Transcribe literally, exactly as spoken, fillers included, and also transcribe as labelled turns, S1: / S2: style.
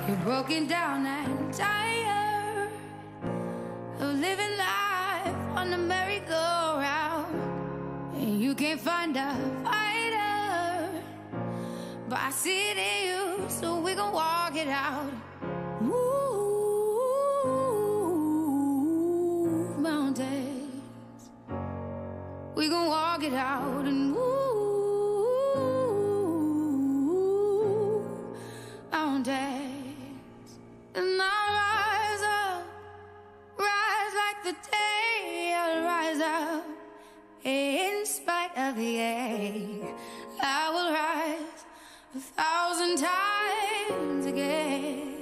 S1: You're broken down and tired of living life on the merry-go-round, and you can't find a fighter, but I see it in you, so we gon' walk it out. Move mountains, we gon' walk it out and move mountains. And I'll rise up, rise like the day. I'll rise up in spite of the ache. I will rise a thousand times again.